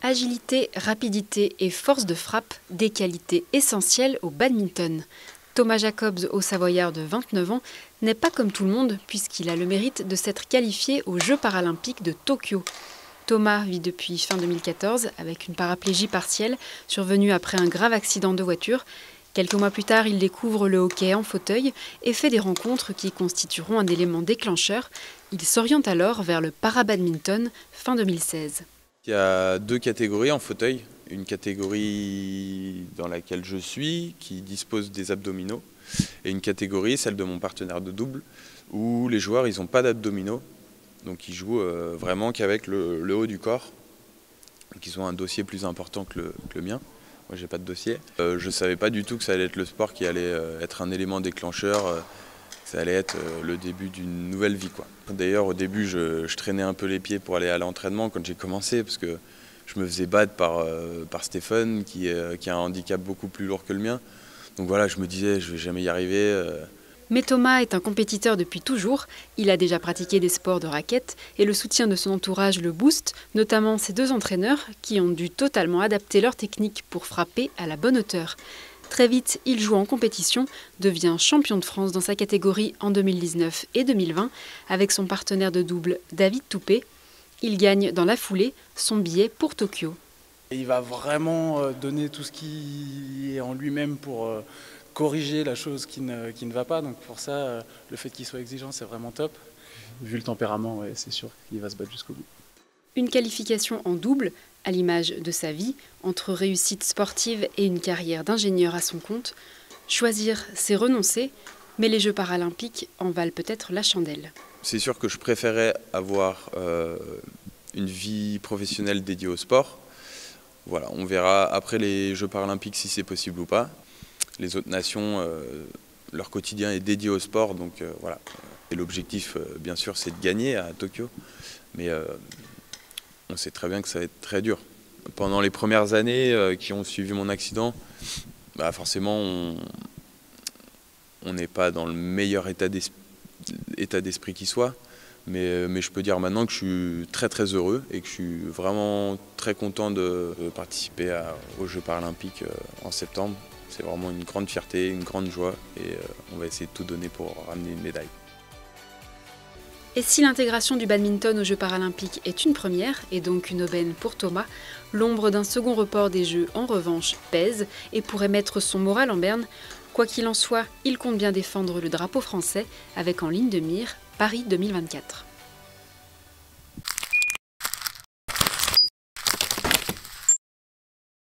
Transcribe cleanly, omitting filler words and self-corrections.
Agilité, rapidité et force de frappe, des qualités essentielles au badminton. Thomas Jacobs, haut-savoyard de 29 ans, n'est pas comme tout le monde puisqu'il a le mérite de s'être qualifié aux Jeux paralympiques de Tokyo. Thomas vit depuis fin 2014 avec une paraplégie partielle survenue après un grave accident de voiture. Quelques mois plus tard, il découvre le hockey en fauteuil et fait des rencontres qui constitueront un élément déclencheur. Il s'oriente alors vers le para-badminton fin 2016. Il y a deux catégories en fauteuil. Une catégorie dans laquelle je suis, qui dispose des abdominaux, et une catégorie, celle de mon partenaire de double, où les joueurs ils n'ont pas d'abdominaux, donc ils jouent vraiment qu'avec le haut du corps, donc ils ont un dossier plus important que le mien. Moi j'ai pas de dossier. Je ne savais pas du tout que ça allait être le sport qui allait être un élément déclencheur, ça allait être le début d'une nouvelle vie, quoi. D'ailleurs au début je traînais un peu les pieds pour aller à l'entraînement quand j'ai commencé, parce que je me faisais battre par Stéphane qui a un handicap beaucoup plus lourd que le mien. Donc voilà, je me disais je vais jamais y arriver. Mais Thomas est un compétiteur depuis toujours. Il a déjà pratiqué des sports de raquette et le soutien de son entourage le booste, notamment ses deux entraîneurs qui ont dû totalement adapter leur technique pour frapper à la bonne hauteur. Très vite, il joue en compétition, devient champion de France dans sa catégorie en 2019 et 2020 avec son partenaire de double David Toupé. Il gagne dans la foulée son billet pour Tokyo. Il va vraiment donner tout ce qui est en lui-même pour corriger la chose qui ne va pas. Donc pour ça, le fait qu'il soit exigeant, c'est vraiment top. Vu le tempérament, ouais, c'est sûr qu'il va se battre jusqu'au bout. Une qualification en double, à l'image de sa vie, entre réussite sportive et une carrière d'ingénieur à son compte. Choisir, c'est renoncer, mais les Jeux paralympiques en valent peut-être la chandelle. C'est sûr que je préférais avoir une vie professionnelle dédiée au sport. Voilà, on verra après les Jeux paralympiques si c'est possible ou pas. Les autres nations, leur quotidien est dédié au sport, donc voilà. Et l'objectif, bien sûr, c'est de gagner à Tokyo, mais on sait très bien que ça va être très dur. Pendant les premières années qui ont suivi mon accident, forcément, on n'est pas dans le meilleur état d'esprit qui soit. Mais je peux dire maintenant que je suis très très heureux et que je suis vraiment très content de participer aux Jeux paralympiques en septembre. C'est vraiment une grande fierté, une grande joie et on va essayer de tout donner pour ramener une médaille. Et si l'intégration du badminton aux Jeux paralympiques est une première et donc une aubaine pour Thomas, l'ombre d'un second report des Jeux en revanche pèse et pourrait mettre son moral en berne. Quoi qu'il en soit, il compte bien défendre le drapeau français avec en ligne de mire Paris 2024.